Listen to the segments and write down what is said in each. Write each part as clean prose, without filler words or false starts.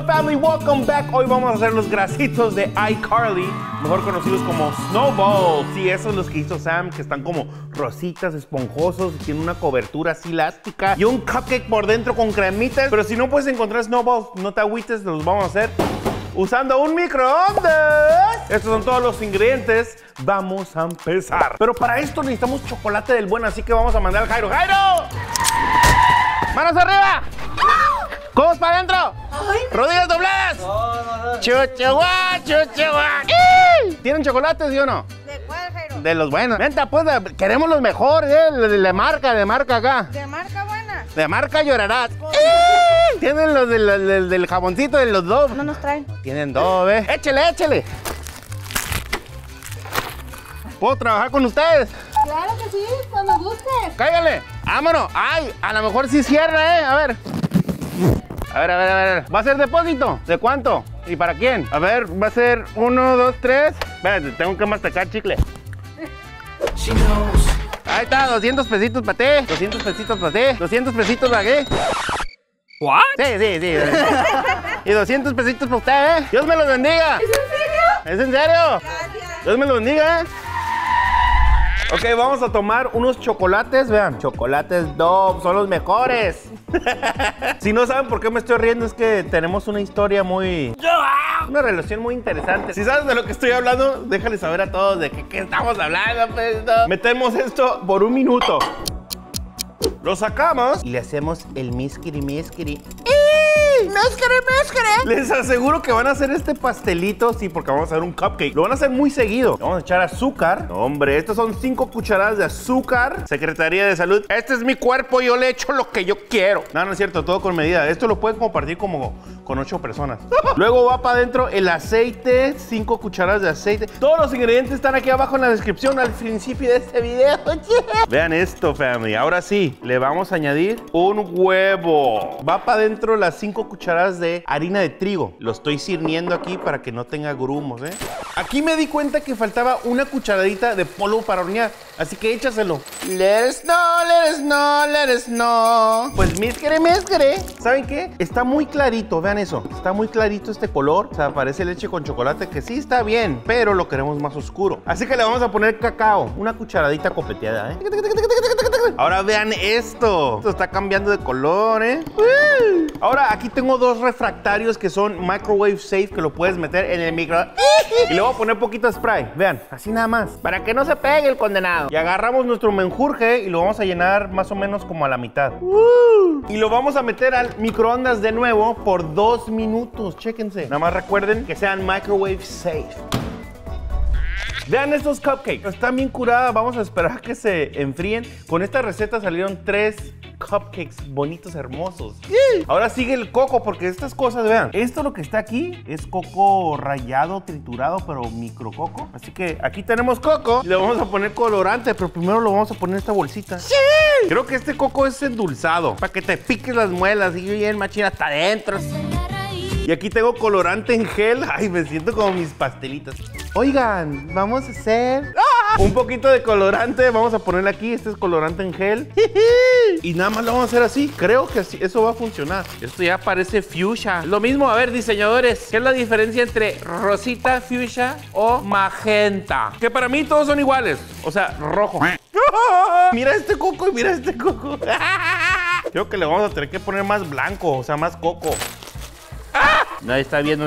family? Welcome back. Hoy vamos a hacer los grasitos de iCarly, mejor conocidos como Snowballs. Sí, esos son los que hizo Sam, que están como rositas, esponjosos, y tienen una cobertura así elástica y un cupcake por dentro con cremitas. Pero si no puedes encontrar Snowballs, no te agüites, los vamos a hacer usando un microondas. Estos son todos los ingredientes. Vamos a empezar. Pero para esto necesitamos chocolate del bueno, así que vamos a mandar al Jairo. ¡Jairo! ¡Manos arriba! ¡Codos para adentro! ¡Rodillas dobladas! No. ¡Chuchuá, chuchuá! ¿Tienen chocolates, sí o no? ¿De cuál, Jairo? De los buenos. Venta, pues, queremos los mejores, de marca acá. ¿De marca buena? De marca llorarás. ¿Tienen los del jaboncito de los Dove? No nos traen. Tienen Dove, Échele. ¿Puedo trabajar con ustedes? Claro que sí, cuando gustes. Cáigale. Vámonos. Ay, a lo mejor sí cierra, A ver. A ver. ¿Va a ser depósito? ¿De cuánto? ¿Y para quién? A ver, va a ser 1, 2, 3. Espérate, tengo que masticar chicle. Ahí está, 200 pesitos para ti. 200 pesitos para ti. 200 pesitos para qué. ¿What? Sí. Y 200 pesitos para usted, Dios me los bendiga. ¿Es en serio? ¿Es en serio? Gracias. Dios me los bendiga, Ok, vamos a tomar unos chocolates, vean. Chocolates Dove, son los mejores. Si no saben por qué me estoy riendo, es que tenemos una historia una relación muy interesante. Si sabes de lo que estoy hablando, déjale saber a todos de qué estamos hablando, pues, ¿no? Metemos esto por 1 minuto. Lo sacamos y le hacemos el miskiri. ¡Miskiri! Les aseguro que van a hacer este pastelito, sí, porque vamos a hacer un cupcake. Lo van a hacer muy seguido. Le vamos a echar azúcar. No, hombre, estos son 5 cucharadas de azúcar. Secretaría de Salud. Este es mi cuerpo, yo le echo lo que yo quiero. No es cierto, todo con medida. Esto lo puedes compartir como con 8 personas. Luego va para adentro el aceite, 5 cucharadas de aceite. Todos los ingredientes están aquí abajo en la descripción al principio de este video. Vean esto, family. Ahora sí, le vamos a añadir un huevo. Va para adentro las 5 cucharadas de harina de trigo. Lo estoy sirviendo aquí para que no tenga grumos, Aquí me di cuenta que faltaba una cucharadita de polvo para hornear, así que échaselo. Let us know. Pues miskere. ¿Saben qué? Está muy clarito, vean eso. Está muy clarito este color. O sea, parece leche con chocolate, que sí está bien, pero lo queremos más oscuro. Así que le vamos a poner cacao. Una cucharadita copeteada, Ahora vean esto. Esto está cambiando de color, Ahora aquí tengo 2 refractarios que son microwave safe, que lo puedes meter en el micro. Y le voy a poner poquito spray. Vean, así nada más, para que no se pegue el condenado. Y agarramos nuestro menjurje y lo vamos a llenar más o menos como a la mitad. Y lo vamos a meter al microondas de nuevo por 2 minutos. Chéquense. Nada más recuerden que sean microwave safe. Vean estos cupcakes. Están bien curadas. Vamos a esperar a que se enfríen. Con esta receta salieron 3 cupcakes bonitos, hermosos. Ahora sigue el coco, porque estas cosas, vean. Esto lo que está aquí es coco rallado, triturado, pero micrococo. Así que aquí tenemos coco. Le vamos a poner colorante, pero primero lo vamos a poner en esta bolsita. ¡Sí! Creo que este coco es endulzado, para que te piques las muelas y bien machina hasta adentro. Y aquí tengo colorante en gel. Ay, me siento como mis pastelitos. Oigan, vamos a hacer un poquito de colorante. Vamos a ponerle aquí. Este es colorante en gel. Y nada más lo vamos a hacer así. Creo que así, eso va a funcionar. Esto ya parece fuchsia. Lo mismo, a ver, diseñadores, ¿qué es la diferencia entre rosita, fuchsia o magenta? Que para mí todos son iguales. O sea, rojo. Mira este coco y mira este coco. Creo que le vamos a tener que poner más blanco, o sea, más coco. Nadie está viendo.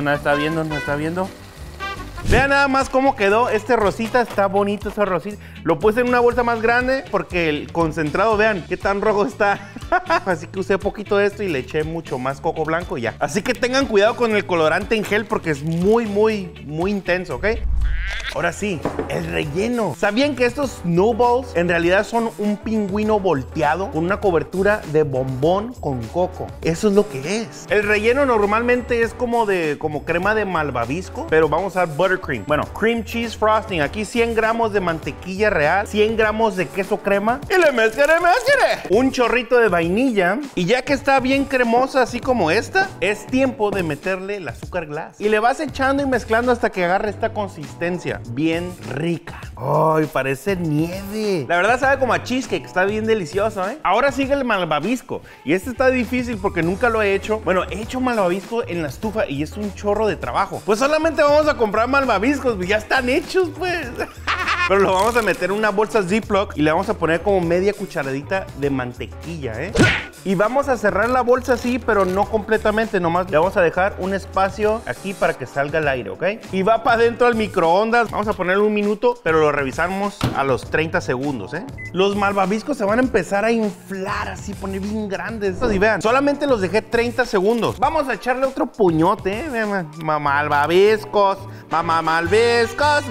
Vean nada más cómo quedó este rosita. Está bonito ese rosita. Lo puse en una bolsa más grande porque el concentrado, vean qué tan rojo está. Así que usé poquito de esto y le eché mucho más coco blanco y ya. Así que tengan cuidado con el colorante en gel porque es muy intenso, ¿ok? Ahora sí, el relleno. ¿Sabían que estos Snowballs en realidad son un pingüino volteado con una cobertura de bombón con coco? Eso es lo que es. El relleno normalmente es como crema de malvavisco, pero vamos a usar buttercream. Bueno, cream cheese frosting. Aquí 100 gramos de mantequilla real, 100 gramos de queso crema y le mezclaré, un chorrito de vainilla. Y ya que está bien cremosa así como esta, es tiempo de meterle el azúcar glass. Y le vas echando y mezclando hasta que agarre esta consistencia bien rica. ¡Ay, parece nieve! La verdad sabe como a cheesecake, está bien delicioso, ¿eh? Ahora sigue el malvavisco. Y este está difícil porque nunca lo he hecho. Bueno, he hecho malvavisco en la estufa y es un chorro de trabajo. Pues solamente vamos a comprar malvaviscos, ya están hechos, pues. Pero lo vamos a meter en una bolsa Ziploc y le vamos a poner como media cucharadita de mantequilla, ¿eh? Y vamos a cerrar la bolsa así, pero no completamente, nomás le vamos a dejar un espacio aquí para que salga el aire, ¿ok? Y va para adentro al microondas. Vamos a ponerle 1 minuto, pero lo revisamos a los 30 segundos, ¿eh? Los malvaviscos se van a empezar a inflar así, poner bien grandes. Y vean, solamente los dejé 30 segundos. Vamos a echarle otro puñote, ¿eh? Vean, malvaviscos, malvaviscos.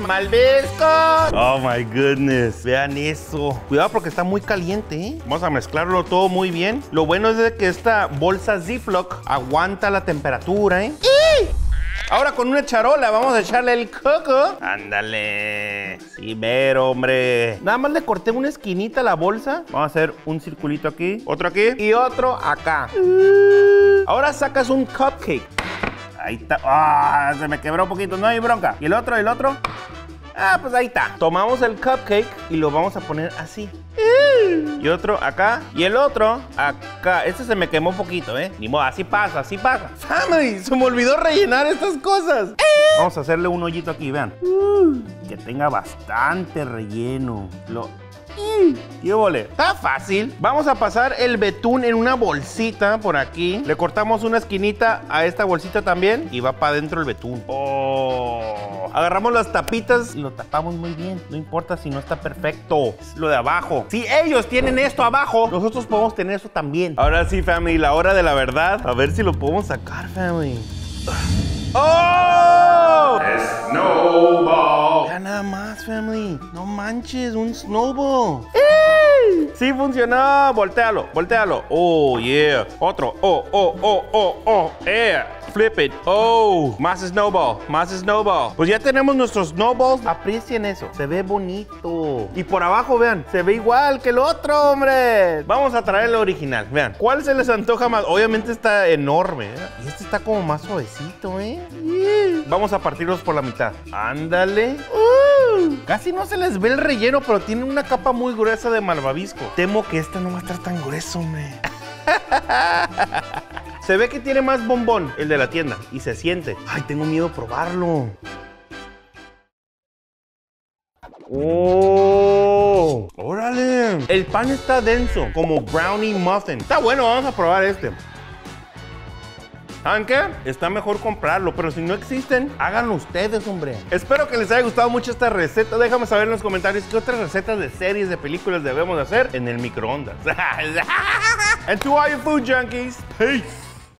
Oh my goodness, vean eso. Cuidado porque está muy caliente, ¿eh? Vamos a mezclarlo todo muy bien. Lo bueno es de que esta bolsa Ziploc aguanta la temperatura, ¿eh? Ahora con una charola vamos a echarle el coco. Ándale. Sí, mero, hombre. Nada más le corté una esquinita a la bolsa. Vamos a hacer un circulito aquí, otro aquí y otro acá. Ahora sacas un cupcake. Ahí está. Ah, se me quebró un poquito. No hay bronca. ¿Y el otro? ¿Y el otro? Ah, pues ahí está. Tomamos el cupcake y lo vamos a poner así. Y otro acá. Y el otro acá. Este se me quemó un poquito, ¿eh? Ni modo, así pasa, así pasa. Family, se me olvidó rellenar estas cosas. Vamos a hacerle un hoyito aquí, vean. Que tenga bastante relleno. ¿Y ole? Está fácil. Vamos a pasar el betún en una bolsita por aquí. Le cortamos una esquinita a esta bolsita también y va para adentro el betún. Oh. Agarramos las tapitas y lo tapamos muy bien. No importa si no está perfecto. Es lo de abajo. Si ellos tienen esto abajo, nosotros podemos tener eso también. Ahora sí, family, la hora de la verdad. A ver si lo podemos sacar, family. ¡Oh! Snowball. Ya nada más, family. No manches, un snowball. Sí funcionó. Voltéalo, voltéalo. Oh, yeah. Otro. Oh. Yeah. Flip it. Oh, más snowball, más snowball. Pues ya tenemos nuestros snowballs. Aprecien eso. Se ve bonito. Y por abajo, vean, se ve igual que el otro, hombre. Vamos a traer el original. Vean, ¿cuál se les antoja más? Obviamente está enorme, ¿eh? Y este está como más suavecito, ¿eh? Vamos a partirlos por la mitad. Ándale. Casi no se les ve el relleno, pero tiene una capa muy gruesa de malvavisco. Temo que esta no va a estar tan grueso, hombre. Se ve que tiene más bombón el de la tienda y se siente. Ay, tengo miedo a probarlo. ¡Oh! ¡Órale! El pan está denso, como brownie muffin. Está bueno, vamos a probar este. ¿Saben qué? Está mejor comprarlo, pero si no existen, háganlo ustedes, hombre. Espero que les haya gustado mucho esta receta. Déjame saber en los comentarios qué otras recetas de series, de películas debemos de hacer en el microondas. And to all you food junkies, peace.